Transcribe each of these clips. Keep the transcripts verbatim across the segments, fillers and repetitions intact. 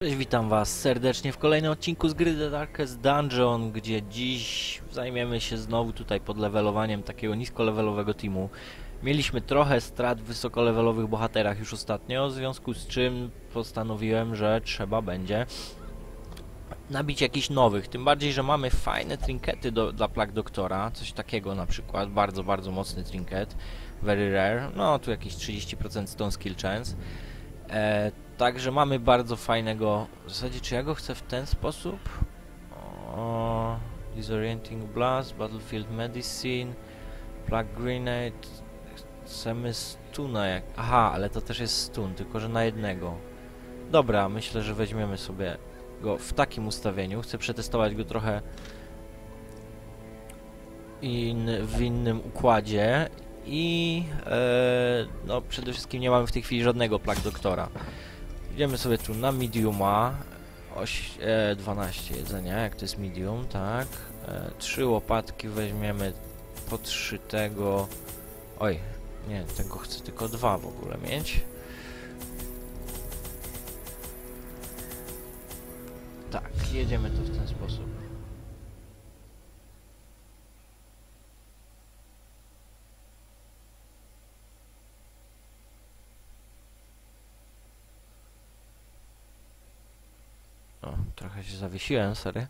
Cześć, witam was serdecznie w kolejnym odcinku z gry The Darkest Dungeon, gdzie dziś zajmiemy się znowu tutaj podlevelowaniem takiego niskolevelowego teamu. Mieliśmy trochę strat w wysokolevelowych bohaterach już ostatnio, w związku z czym postanowiłem, że trzeba będzie nabić jakichś nowych, tym bardziej, że mamy fajne trinkety do, dla Plague Doktora, coś takiego na przykład, bardzo, bardzo mocny trinket, very rare, no tu jakieś trzydzieści procent stone skill chance. E, Także mamy bardzo fajnego... W zasadzie, czy ja go chcę w ten sposób? O, Disorienting Blast, Battlefield Medicine, Plague Grenade... Chcemy stuna jak... Aha, ale to też jest stun, tylko że na jednego. Dobra, myślę, że weźmiemy sobie go w takim ustawieniu. Chcę przetestować go trochę in, w innym układzie. I... E, no, przede wszystkim nie mamy w tej chwili żadnego Plague Doktora. Idziemy sobie tu na mediuma, oś, e, dwanaście jedzenia, jak to jest medium, tak. E, trzy łopatki weźmiemy, po trzy tego... Oj, nie, tego chcę tylko dwa w ogóle mieć. Tak, jedziemy to w ten sposób. O, trochę się zawiesiłem, sorry.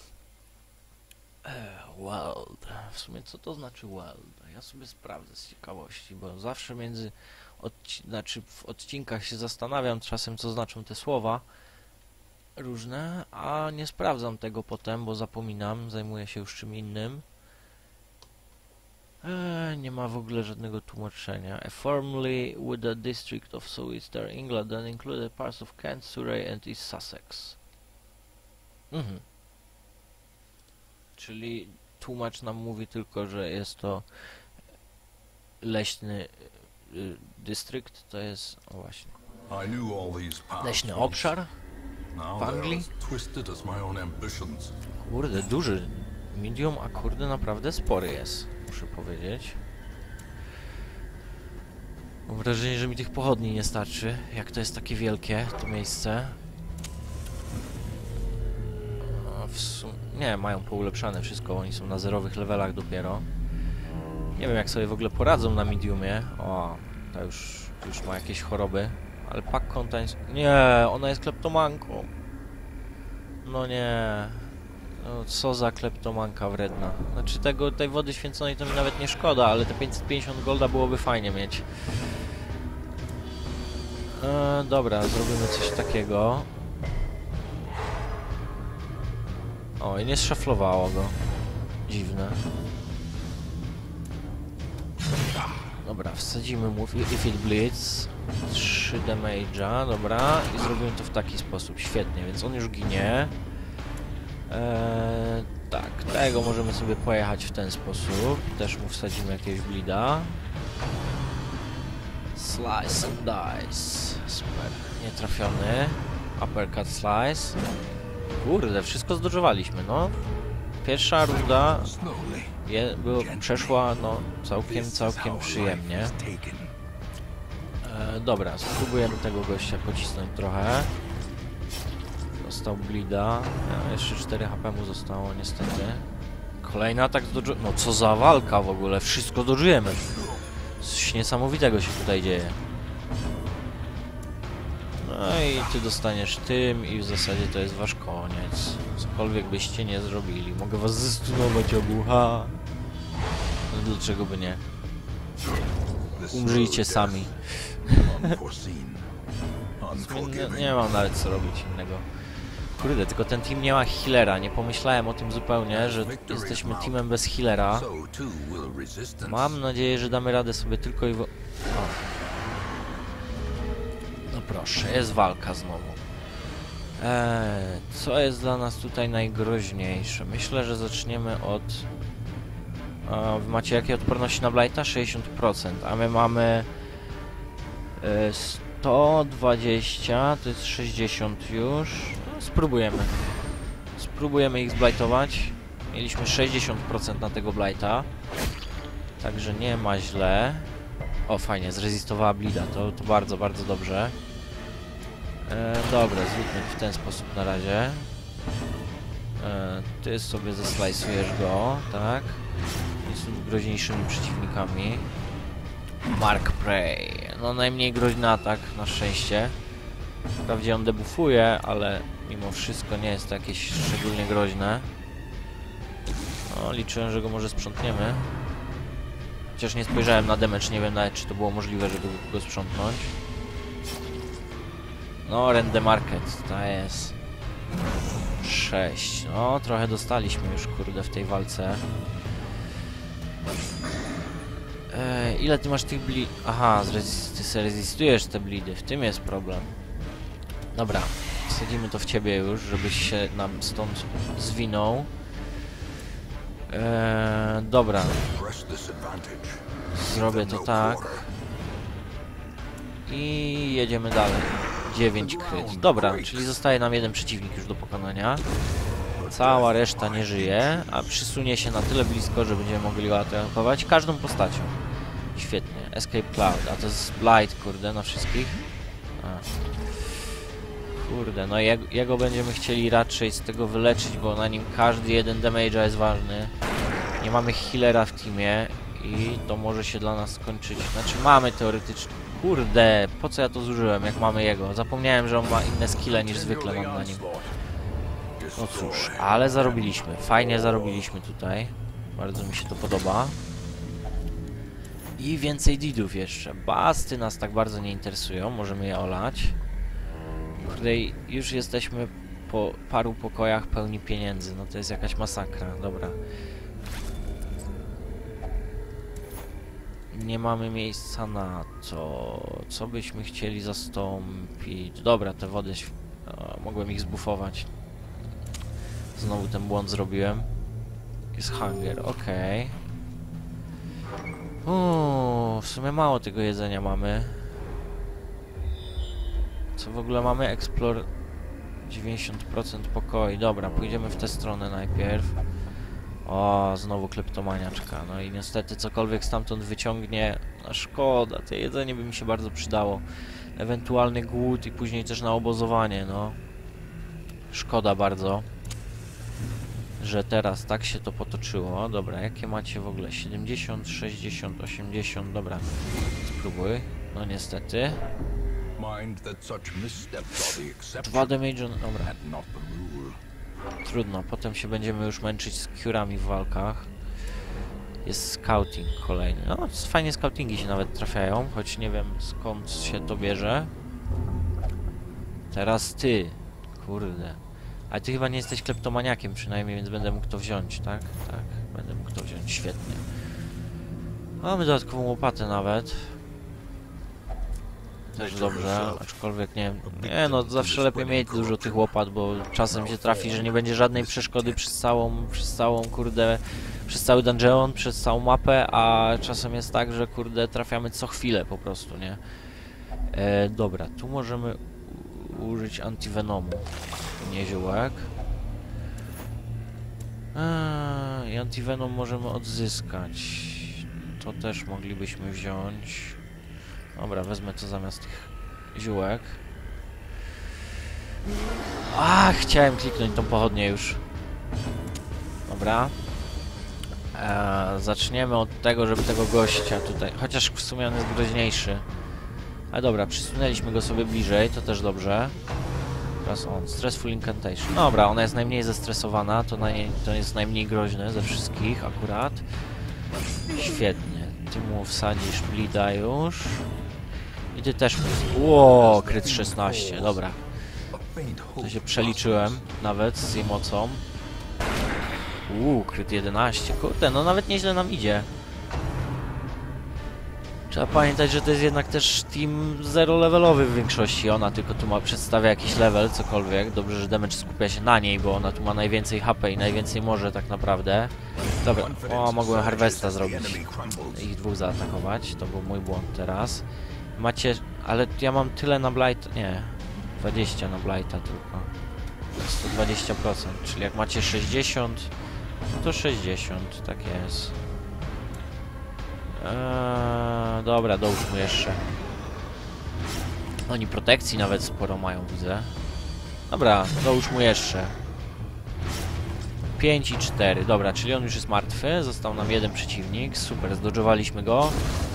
E, Weld. W sumie co to znaczy weld? Ja sobie sprawdzę z ciekawości, bo zawsze między... Odci znaczy w odcinkach się zastanawiam czasem, co znaczą te słowa różne, a nie sprawdzam tego potem, bo zapominam, zajmuję się już czym innym. E, nie ma w ogóle żadnego tłumaczenia. A formerly with the district of Southeastern England that included parts of Kent, Surrey and East Sussex. Mhm. Czyli tłumacz nam mówi tylko, że jest to leśny y, dystrykt, to jest, o właśnie, leśny obszar w Anglii. Kurde, duży medium, a kurde naprawdę spory jest, muszę powiedzieć. Mam wrażenie, że mi tych pochodni nie starczy, jak to jest takie wielkie, to miejsce. W sum... Nie, mają poulepszane wszystko, oni są na zerowych levelach dopiero. Nie wiem, jak sobie w ogóle poradzą na mediumie. O, ta już, już ma jakieś choroby. Ale pack contains... Nie, ona jest kleptomanką. No nie. No, co za kleptomanka wredna. Znaczy tego, tej wody święconej to mi nawet nie szkoda, ale te pięćset pięćdziesiąt golda byłoby fajnie mieć. E, dobra, zrobimy coś takiego. O, i nie zszaflowało go. Dziwne. Dobra, wsadzimy mu If It Bleeds. trzy damage'a, dobra. I zrobimy to w taki sposób. Świetnie, więc on już ginie. Eee, tak, tego możemy sobie pojechać w ten sposób. Też mu wsadzimy jakiegoś bleeda. Slice and dice. Super. Nietrafiony. Uppercut slice. Kurde, wszystko zdążowaliśmy, no. Pierwsza runda je, było, przeszła, no, całkiem, całkiem przyjemnie. E, dobra, spróbujemy tego gościa pocisnąć trochę. Dostał bleeda. E, jeszcze cztery H P mu zostało, niestety. Kolejny atak zdąży... No, co za walka w ogóle, wszystko zdążymy. Coś niesamowitego się tutaj dzieje. No i ty dostaniesz tym i w zasadzie to jest wasz koniec. Cokolwiek byście nie zrobili. Mogę was zestunować obu, ha! No dlaczego by nie? Umrzyjcie sami. nie, nie mam nawet co robić innego. Kurde, tylko ten team nie ma healera. Nie pomyślałem o tym zupełnie, że jesteśmy teamem bez healera. Mam nadzieję, że damy radę sobie tylko i... Wo No proszę, jest walka znowu. Eee, co jest dla nas tutaj najgroźniejsze? Myślę, że zaczniemy od... E, wy macie jakie odporności na Blighta? sześćdziesiąt procent, a my mamy... E, sto dwadzieścia, to jest sześćdziesiąt już. No, spróbujemy. Spróbujemy ich zblightować. Mieliśmy sześćdziesiąt procent na tego Blighta. Także nie ma źle. O, fajnie, zrezistowała bleeda, to, to bardzo, bardzo dobrze. E, dobra, zróbmy w ten sposób na razie. E, ty sobie zeslajsujesz go, tak? Jest groźniejszymi przeciwnikami. Mark Prey. No najmniej groźny atak, na szczęście. Wprawdzie on debuffuje, ale mimo wszystko nie jest to jakieś szczególnie groźne. No, liczyłem, że go może sprzątniemy. Chociaż nie spojrzałem na damage, nie wiem nawet, czy to było możliwe, żeby go sprzątnąć. No, Rende Market, to jest... sześć. No, trochę dostaliśmy już, kurde, w tej walce. Eee, ile ty masz tych bli... Aha, ty se rezystujesz te blidy, w tym jest problem. Dobra, wsadzimy to w ciebie już, żebyś się nam stąd zwinął. Eee, dobra. Zrobię to tak. I jedziemy dalej. dziewięć kryt. Dobra, czyli zostaje nam jeden przeciwnik już do pokonania. Cała reszta nie żyje, a przysunie się na tyle blisko, że będziemy mogli go atakować każdą postacią. Świetnie. Escape Cloud. A to jest Blight, kurde, na wszystkich. A. Kurde, no jego, jego będziemy chcieli raczej z tego wyleczyć, bo na nim każdy jeden damage'a jest ważny. Nie mamy healera w teamie i to może się dla nas skończyć. Znaczy mamy teoretycznie... Kurde, po co ja to zużyłem, jak mamy jego? Zapomniałem, że on ma inne skille niż zwykle mam na nim. No cóż, ale zarobiliśmy. Fajnie zarobiliśmy tutaj. Bardzo mi się to podoba. I więcej deedów jeszcze. Basty nas tak bardzo nie interesują, możemy je olać. Kurde, już jesteśmy po paru pokojach pełni pieniędzy. No to jest jakaś masakra, dobra. Nie mamy miejsca na to, co byśmy chcieli zastąpić. Dobra, te wody, o, mogłem ich zbufować. Znowu ten błąd zrobiłem. Jest hunger, okej. Okay. W sumie mało tego jedzenia mamy. Co w ogóle mamy? Explore dziewięćdziesiąt procent pokoi. Dobra, pójdziemy w tę stronę najpierw. O, znowu kleptomaniaczka. No i niestety cokolwiek stamtąd wyciągnie, no szkoda, to jedzenie by mi się bardzo przydało. Ewentualny głód i później też na obozowanie, no. Szkoda bardzo, że teraz tak się to potoczyło. Dobra, jakie macie w ogóle? siedemdziesiąt, sześćdziesiąt, osiemdziesiąt, dobra. Spróbuj. No niestety. Dwa damage, dobra. Trudno, potem się będziemy już męczyć z curami w walkach. Jest scouting kolejny. No, fajnie scoutingi się nawet trafiają, choć nie wiem skąd się to bierze. Teraz ty. Kurde. Ale ty chyba nie jesteś kleptomaniakiem przynajmniej, więc będę mógł to wziąć, tak? Tak, będę mógł to wziąć, świetnie. Mamy dodatkową łopatę nawet. Też dobrze, aczkolwiek nie nie no, zawsze lepiej mieć dużo tych łopat, bo czasem się trafi, że nie będzie żadnej przeszkody przez całą, przez całą, kurde, przez cały dungeon, przez całą mapę, a czasem jest tak, że kurde, trafiamy co chwilę po prostu, nie? E, dobra, tu możemy użyć antivenomu, nie ziołek. E, I antivenom możemy odzyskać, to też moglibyśmy wziąć. Dobra, wezmę to zamiast tych ziółek. A, chciałem kliknąć tą pochodnię już. Dobra. Eee, zaczniemy od tego, żeby tego gościa tutaj... Chociaż w sumie on jest groźniejszy. Ale dobra, przysunęliśmy go sobie bliżej, to też dobrze. Teraz on, Stressful Incantation. Dobra, ona jest najmniej zestresowana, to, naj... to jest najmniej groźne ze wszystkich akurat. Świetnie. Ty mu wsadzisz blida już. I ty też mu... Ło, kryt szesnaście, dobra. To się przeliczyłem nawet z jej mocą. Uuu, kryt jedenaście, kurde, no nawet nieźle nam idzie. Trzeba pamiętać, że to jest jednak też team zero-levelowy w większości. Ona tylko tu ma, przedstawia jakiś level, cokolwiek. Dobrze, że damage skupia się na niej, bo ona tu ma najwięcej H P i najwięcej może tak naprawdę. Dobra, o, mogłem Harvesta zrobić. Ich dwóch zaatakować, to był mój błąd teraz. Macie, ale ja mam tyle na Blight, nie, dwadzieścia na Blighta tylko. sto dwadzieścia procent, czyli jak macie sześćdziesiąt, to sześćdziesiąt, tak jest. Eee, dobra, dołóż mu jeszcze. Oni protekcji nawet sporo mają, widzę. Dobra, dołóż mu jeszcze. pięć i cztery. Dobra, czyli on już jest martwy. Został nam jeden przeciwnik. Super, zdodżowaliśmy go.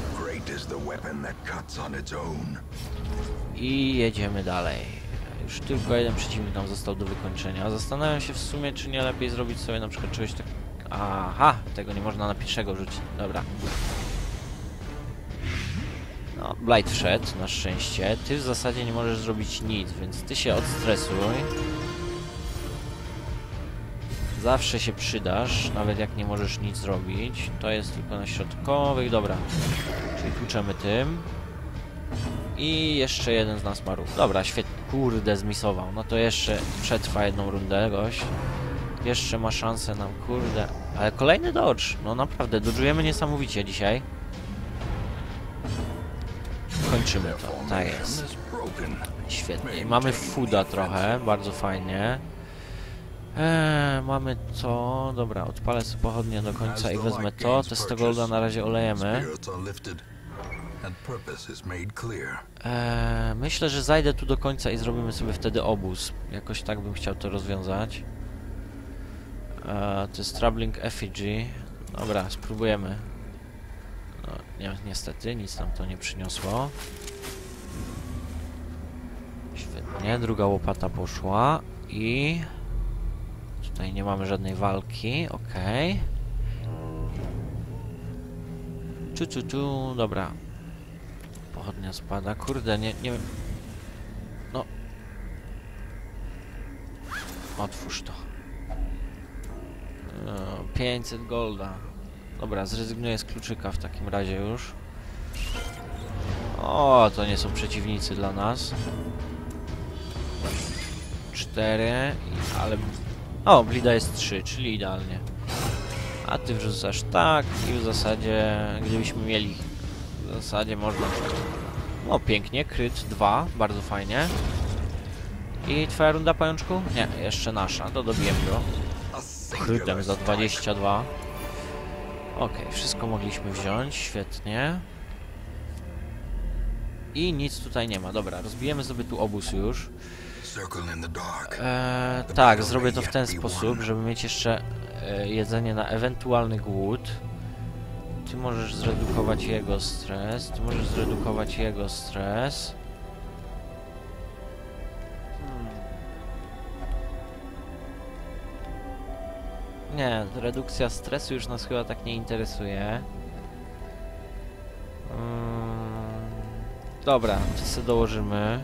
I jedziemy dalej. Już tylko jeden przeciwnik nam został do wykończenia. Zastanawiam się w sumie, czy nie lepiej zrobić sobie na przykład czegoś tak... Aha, tego nie można na pierwszego rzucić. Dobra. No, Blight wszedł, na szczęście. Ty w zasadzie nie możesz zrobić nic, więc ty się odstresuj. Zawsze się przydasz, nawet jak nie możesz nic zrobić. To jest tylko na środkowych, dobra. Czyli tłuczemy tym. I jeszcze jeden z nas ma ruch. Dobra, świetnie. Kurde, zmisował. No to jeszcze przetrwa jedną rundę, gość. Jeszcze ma szansę nam, kurde. Ale kolejny dodge. No naprawdę, dodżujemy niesamowicie dzisiaj. Kończymy to. Tak jest. Świetnie. I mamy fooda trochę, bardzo fajnie. Eee, mamy to... Dobra, odpalę sobie pochodnie do końca i wezmę to. Te sto golda na razie olejemy. Eee, myślę, że zajdę tu do końca i zrobimy sobie wtedy obóz. Jakoś tak bym chciał to rozwiązać. Eee, to jest Troubling Effigy. Dobra, spróbujemy. No, ni niestety, nic nam to nie przyniosło. Świetnie, druga łopata poszła i... Tutaj nie mamy żadnej walki, okej. Okay. Czu, czu, czu, dobra. Pochodnia spada, kurde, nie, nie wiem... No. Otwórz to. pięćset golda. Dobra, zrezygnuję z kluczyka w takim razie już. O, to nie są przeciwnicy dla nas. cztery, ale... O, blida jest trzy, czyli idealnie. A ty wrzucasz tak i w zasadzie, gdybyśmy mieli... W zasadzie można... O, pięknie, kryt dwa, bardzo fajnie. I twoja runda, pajączku? Nie, jeszcze nasza, to dobijemy go. Krytem za dwadzieścia dwa. Okej, okay, wszystko mogliśmy wziąć, świetnie. I nic tutaj nie ma. Dobra, rozbijemy sobie tu obóz już. Eee, tak, zrobię to w ten sposób, żeby mieć jeszcze e, jedzenie na ewentualny głód. Ty możesz zredukować jego stres, ty możesz zredukować jego stres. Hmm. Nie, redukcja stresu już nas chyba tak nie interesuje. Hmm. Dobra, to sobie dołożymy.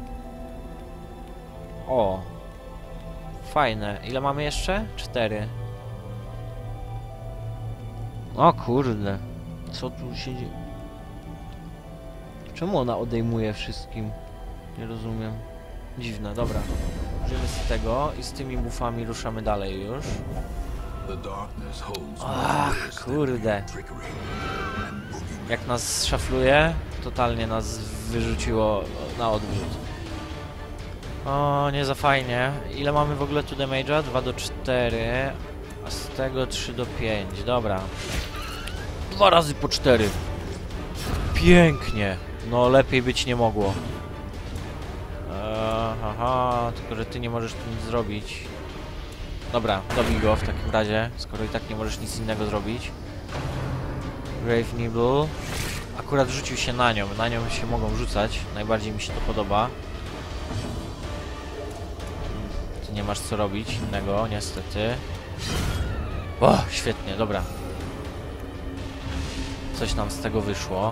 O! Fajne. Ile mamy jeszcze? Cztery. O kurde. Co tu się dzieje? Czemu ona odejmuje wszystkim? Nie rozumiem. Dziwne, dobra. Użyjemy z tego i z tymi buffami ruszamy dalej już. Ach, kurde. Jak nas szafluje, totalnie nas wyrzuciło na odwrót. O, nie za fajnie. Ile mamy w ogóle tu damage'a? dwa do czterech, a z tego trzy do pięciu. Dobra. Dwa razy po cztery. Pięknie. No, lepiej być nie mogło. Eee, haha, tylko że ty nie możesz tu nic zrobić. Dobra, dobij go w takim razie, skoro i tak nie możesz nic innego zrobić. Grave Nibble. Akurat rzucił się na nią, na nią się mogą rzucać. Najbardziej mi się to podoba. Ty nie masz co robić innego, niestety. O, świetnie, dobra. Coś nam z tego wyszło.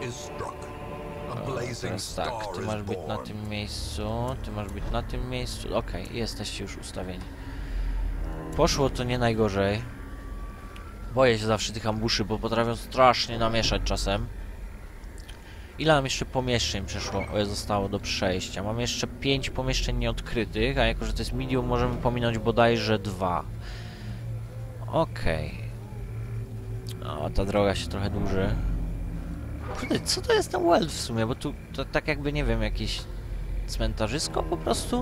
Teraz tak, ty masz być na tym miejscu, ty masz być na tym miejscu. Okej, okay, jesteście już ustawieni. Poszło to nie najgorzej. Boję się zawsze tych ambuszy, bo potrafią strasznie namieszać czasem. Ile nam jeszcze pomieszczeń przeszło? O, zostało do przejścia. Mam jeszcze pięć pomieszczeń nieodkrytych, a jako że to jest medium, możemy pominąć bodajże dwa. Okej. Okay. O, ta droga się trochę dłuży. Kurde, co to jest ten Weld w sumie? Bo tu to tak jakby, nie wiem, jakieś cmentarzysko po prostu?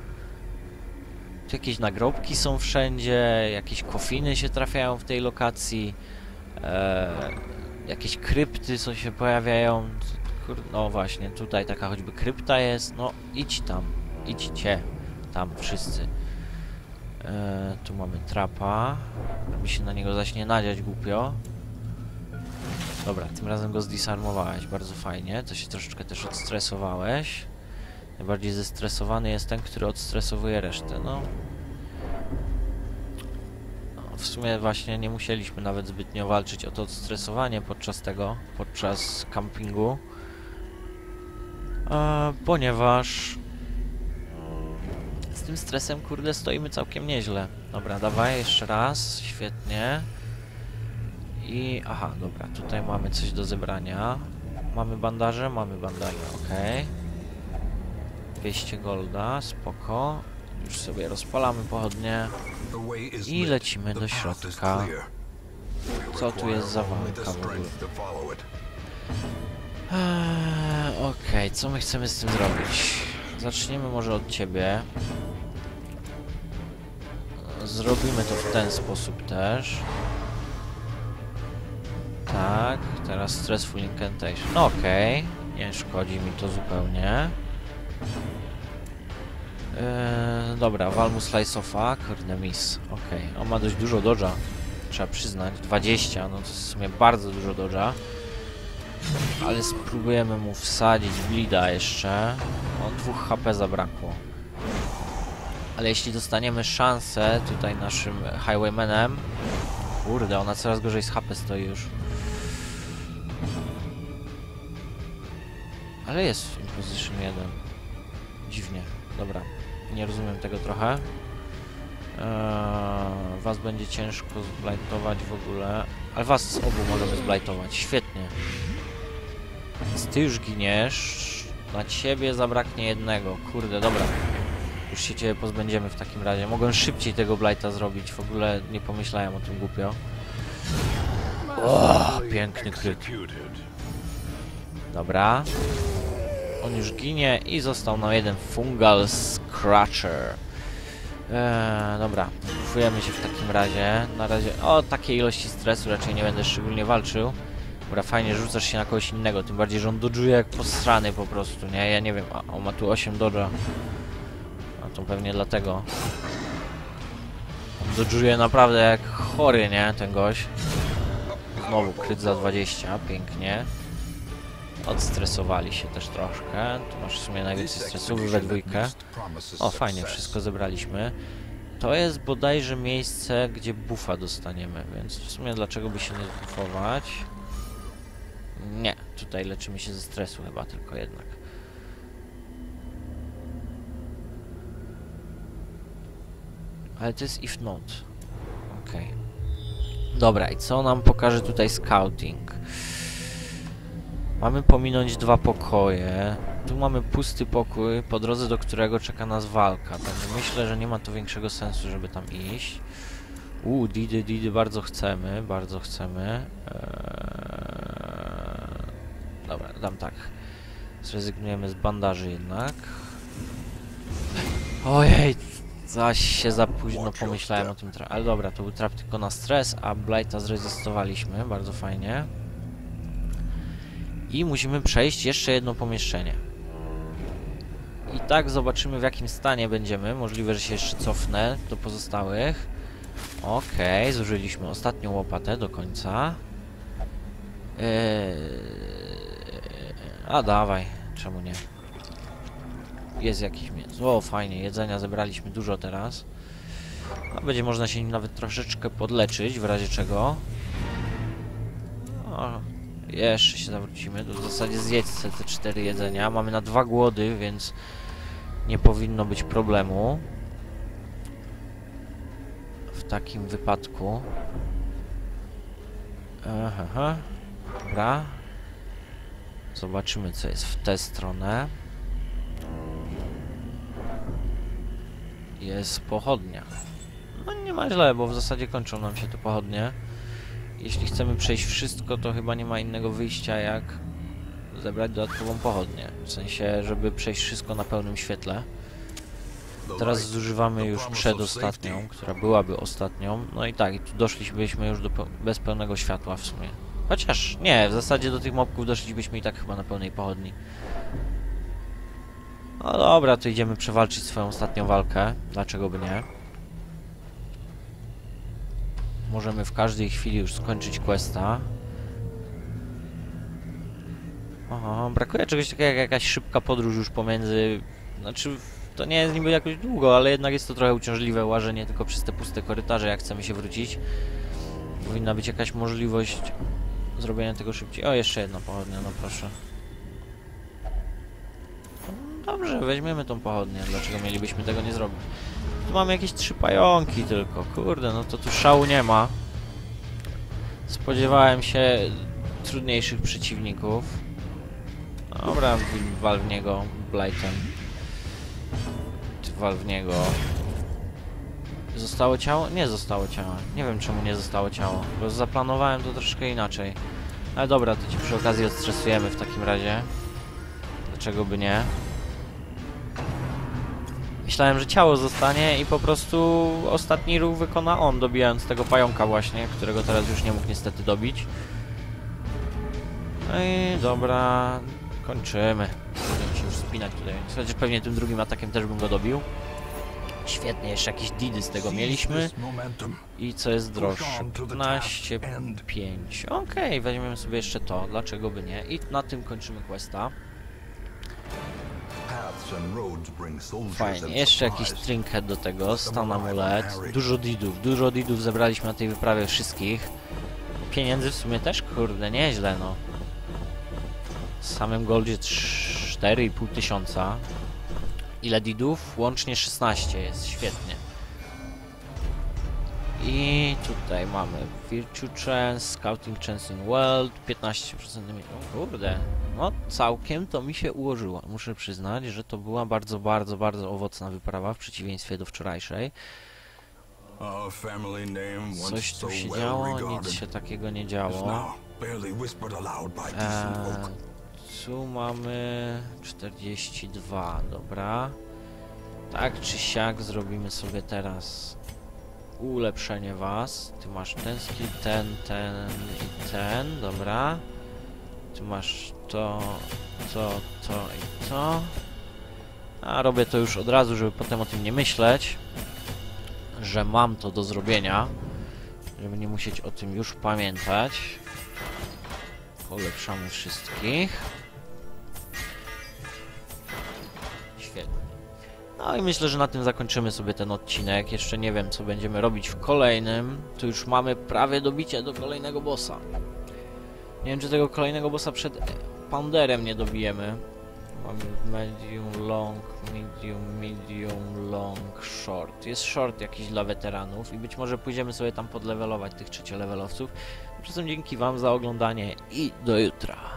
Tu jakieś nagrobki są wszędzie, jakieś kofiny się trafiają w tej lokacji, e, jakieś krypty co się pojawiają. Kur... No właśnie, tutaj taka choćby krypta jest. No, idź tam. Idźcie. Tam, wszyscy. E, tu mamy trapa. Żeby się na niego zaś nie nadziać głupio. Dobra, tym razem go zdisarmowałeś. Bardzo fajnie. To się troszeczkę też odstresowałeś. Najbardziej zestresowany jest ten, który odstresowuje resztę. No. W sumie właśnie nie musieliśmy nawet zbytnio walczyć o to odstresowanie podczas tego, podczas campingu, e, ponieważ z tym stresem, kurde, stoimy całkiem nieźle. Dobra, dawaj, jeszcze raz, świetnie. I, aha, dobra, tutaj mamy coś do zebrania. Mamy bandaże? Mamy bandaże, okej. dwieście golda, spoko. Już sobie rozpalamy pochodnie. I lecimy do środka. Co tu jest za walka w ogóle? Eee, Okej, okay, co my chcemy z tym zrobić? Zaczniemy może od ciebie. Zrobimy to w ten sposób też. Tak, teraz Stressful Incantation. No okej, okay. Nie szkodzi mi to zupełnie. Eee, dobra, Walmu Slice'ofa, kurde miss. Okej, okay. On ma dość dużo dodge'a. Trzeba przyznać, dwadzieścia, no to jest w sumie bardzo dużo dodge'a. Ale spróbujemy mu wsadzić bleeda jeszcze. On dwóch H P zabrakło. Ale jeśli dostaniemy szansę tutaj naszym Highwaymanem... Kurde, ona coraz gorzej z H P stoi już. Ale jest Imposition jeden. Dziwnie, dobra. Nie rozumiem tego trochę. Eee, was będzie ciężko zblightować w ogóle. Ale was z obu możemy zblightować. Świetnie. Więc ty już giniesz. Na ciebie zabraknie jednego. Kurde, dobra. Już się ciebie pozbędziemy w takim razie. Mogłem szybciej tego blighta zrobić. W ogóle nie pomyślałem o tym głupio. O, piękny kryt. Dobra. On już ginie i został nam jeden Fungal Scratcher. Eee, dobra, bufujemy się w takim razie. Na razie o takiej ilości stresu raczej nie będę szczególnie walczył. Dobra, fajnie, rzucasz się na kogoś innego, tym bardziej, że on dodżuje jak posrany po prostu, nie? Ja nie wiem, a on ma tu osiem dodża. A to pewnie dlatego. On dodżuje naprawdę jak chory, nie? Ten gość. Znowu kryt za dwadzieścia, pięknie. Odstresowali się też troszkę. Tu masz w sumie najwięcej stresu, we dwójkę. O, fajnie, wszystko zebraliśmy. To jest bodajże miejsce, gdzie buffa dostaniemy, więc w sumie dlaczego by się nie zbuffować? Nie, tutaj leczymy się ze stresu chyba tylko jednak. Ale to jest if not. Okej. Okay. Dobra, i co nam pokaże tutaj scouting? Mamy pominąć dwa pokoje. Tu mamy pusty pokój, po drodze do którego czeka nas walka. Także myślę, że nie ma to większego sensu, żeby tam iść. Uuu, didy, didy, bardzo chcemy, bardzo chcemy. Eee... Dobra, dam tak. Zrezygnujemy z bandaży jednak. Ojej, zaś się za późno pomyślałem o tym trap. Ale dobra, to był trap tylko na stres, a blighta zrezystowaliśmy, bardzo fajnie. I musimy przejść jeszcze jedno pomieszczenie. I tak zobaczymy, w jakim stanie będziemy. Możliwe, że się jeszcze cofnę do pozostałych. Okej, okay, zużyliśmy ostatnią łopatę do końca. Eee... A dawaj, czemu nie? Jest jakiś mięso. O, fajnie, jedzenia zebraliśmy dużo teraz. A będzie można się nim nawet troszeczkę podleczyć, w razie czego. O, jeszcze się zawrócimy. W zasadzie zjedźcie te cztery jedzenia. Mamy na dwa głody, więc nie powinno być problemu. W takim wypadku. Aha, dobra. Zobaczymy, co jest w tę stronę. Jest pochodnia. No nie ma źle, bo w zasadzie kończą nam się te pochodnie. Jeśli chcemy przejść wszystko, to chyba nie ma innego wyjścia, jak zebrać dodatkową pochodnię. W sensie, żeby przejść wszystko na pełnym świetle. Teraz zużywamy już przedostatnią, która byłaby ostatnią. No i tak, i tu doszliśmy już do pe bez pełnego światła w sumie. Chociaż nie, w zasadzie do tych mobków doszlibyśmy i tak chyba na pełnej pochodni. No dobra, to idziemy przewalczyć swoją ostatnią walkę. Dlaczego by nie? Możemy w każdej chwili już skończyć questa. Oho, brakuje czegoś takiego jak jakaś szybka podróż już pomiędzy... Znaczy, to nie jest niby jakoś długo, ale jednak jest to trochę uciążliwe łażenie tylko przez te puste korytarze, jak chcemy się wrócić. Powinna być jakaś możliwość zrobienia tego szybciej. O, jeszcze jedna pochodnia, no proszę. Dobrze, weźmiemy tą pochodnię. Dlaczego mielibyśmy tego nie zrobić? Tu mamy jakieś trzy pająki tylko. Kurde, no to tu szału nie ma. Spodziewałem się trudniejszych przeciwników. Dobra, wal w niego Blightem. Wal w niego. Zostało ciało? Nie zostało ciała. Nie wiem czemu nie zostało ciało, bo zaplanowałem to troszkę inaczej. Ale dobra, to ci przy okazji odstresujemy w takim razie. Dlaczego by nie? Myślałem, że ciało zostanie i po prostu ostatni ruch wykona on, dobijając tego pająka właśnie, którego teraz już nie mógł niestety dobić. No i dobra, kończymy. Będę się już spinać tutaj. Chociaż pewnie tym drugim atakiem też bym go dobił. Świetnie, jeszcze jakieś didy z tego mieliśmy. I co jest droższe? piętnaście pięć. Okej, okay, weźmiemy sobie jeszcze to, dlaczego by nie. I na tym kończymy questa. Fajnie, jeszcze jakiś trinket do tego, stan amulet, dużo didów, dużo didów zebraliśmy na tej wyprawie wszystkich. Pieniędzy w sumie też, kurde, nieźle no. W samym goldzie cztery i pół tysiąca. Ile didów? Łącznie szesnaście jest, świetnie. I tutaj mamy Virtue Chance, Scouting Chance in World, piętnaście procent. O kurde, no całkiem to mi się ułożyło. Muszę przyznać, że to była bardzo, bardzo, bardzo owocna wyprawa w przeciwieństwie do wczorajszej. Coś tu się działo, nic się takiego nie działo. Eee, tu mamy czterdzieści dwa, dobra. Tak czy siak zrobimy sobie teraz ulepszenie was. Ty masz ten skill, ten, ten i ten, dobra. Ty masz to, to, to i to. A robię to już od razu, żeby potem o tym nie myśleć, że mam to do zrobienia, żeby nie musieć o tym już pamiętać. Polepszamy wszystkich. Świetnie. No i myślę, że na tym zakończymy sobie ten odcinek. Jeszcze nie wiem, co będziemy robić w kolejnym. Tu już mamy prawie dobicie do kolejnego bossa. Nie wiem, czy tego kolejnego bossa przed Pounderem nie dobijemy. Mamy medium, long, medium, medium, long, short. Jest short jakiś dla weteranów i być może pójdziemy sobie tam podlewelować tych trzeciolevelowców. Tymczasem dzięki wam za oglądanie i do jutra.